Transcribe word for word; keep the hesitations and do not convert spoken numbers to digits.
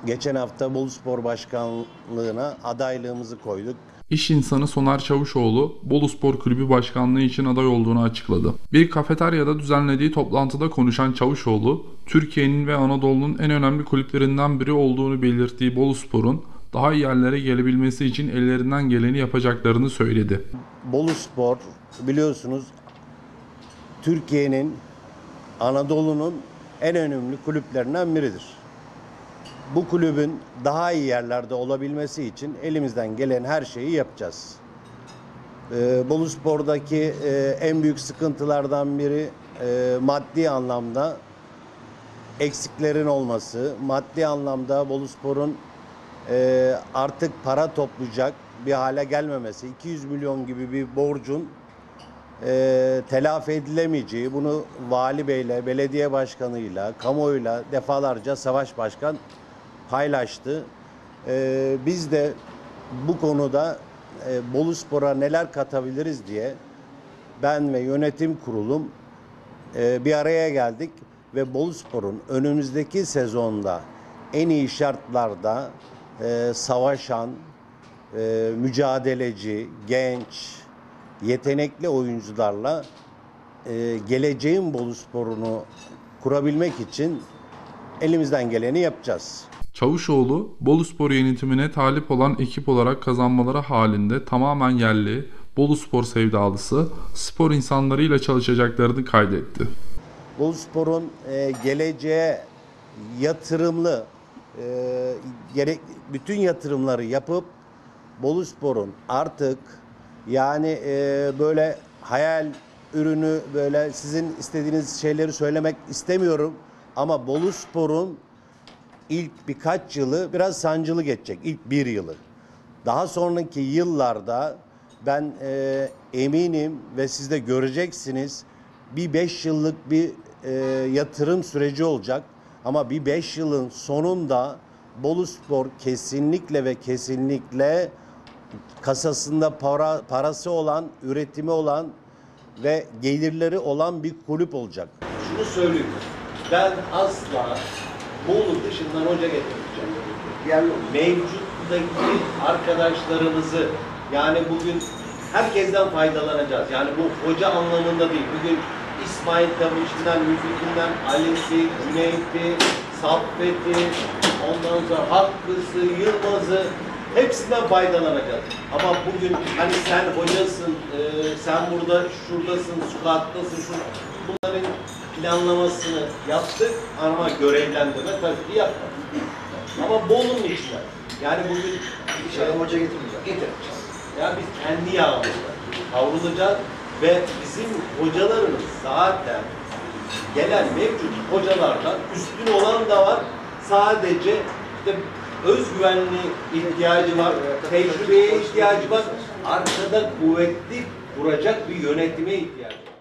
Geçen hafta Boluspor Başkanlığı'na adaylığımızı koyduk. İş insanı Soner Çavuşoğlu, Boluspor Kulübü Başkanlığı için aday olduğunu açıkladı. Bir kafeteryada düzenlediği toplantıda konuşan Çavuşoğlu, Türkiye'nin ve Anadolu'nun en önemli kulüplerinden biri olduğunu belirttiği Boluspor'un daha iyi yerlere gelebilmesi için ellerinden geleni yapacaklarını söyledi. Boluspor biliyorsunuz Türkiye'nin, Anadolu'nun en önemli kulüplerinden biridir. Bu kulübün daha iyi yerlerde olabilmesi için elimizden gelen her şeyi yapacağız. Ee, Boluspor'daki e, en büyük sıkıntılardan biri e, maddi anlamda eksiklerin olması, maddi anlamda Boluspor'un e, artık para toplayacak bir hale gelmemesi, iki yüz milyon gibi bir borcun e, telafi edilemeyeceği, bunu Vali Bey'le, belediye başkanıyla, kamuoyuyla defalarca Savaş Başkan paylaştı. Ee, biz de bu konuda e, Boluspor'a neler katabiliriz diye ben ve yönetim kurulum e, bir araya geldik ve Boluspor'un önümüzdeki sezonda en iyi şartlarda e, savaşan, e, mücadeleci, genç, yetenekli oyuncularla e, geleceğin Boluspor'unu kurabilmek için elimizden geleni yapacağız. Çavuşoğlu, Boluspor yönetimine talip olan ekip olarak kazanmaları halinde tamamen yerli, Boluspor sevdalısı, spor insanlarıyla çalışacaklarını kaydetti. Boluspor'un e, geleceğe yatırımlı, e, gerek bütün yatırımları yapıp Boluspor'un artık yani e, böyle hayal ürünü, böyle sizin istediğiniz şeyleri söylemek istemiyorum ama Boluspor'un İlk birkaç yılı biraz sancılı geçecek. İlk bir yılı. Daha sonraki yıllarda ben e, eminim ve siz de göreceksiniz bir beş yıllık bir e, yatırım süreci olacak. Ama bir beş yılın sonunda Boluspor kesinlikle ve kesinlikle kasasında para, parası olan, üretimi olan ve gelirleri olan bir kulüp olacak. Şunu söyleyeyim. Ben asla Bolu dışından hoca getireceğim. Yani mevcuttaki arkadaşlarımızı, yani bugün herkesten faydalanacağız. Yani bu hoca anlamında değil. Bugün İsmail Tamış'tan, Müfit'inden, Ali'si, Cüneyt'i, Saffet'i, ondan sonra Hakkı'sı, Yılmaz'ı hepsinden faydalanacağız. Ama bugün hani sen hocasın, e, sen burada şuradasın, sukattasın, şu bunların planlamasını yaptık ama görevlendirme tabii ki yapmadık. Ama Bolu'nun içinde. Yani bugün İnşallah hoca getirmeyeceğiz. Getireceğiz. Yani biz kendi yağımızla kavrulacağız ve bizim hocalarımız zaten gelen mevcut hocalardan üstün olan da var. Sadece işte özgüvenli ihtiyacı var, tecrübeye ihtiyacı var. Arkada kuvvetli kuracak bir yönetime ihtiyacı var.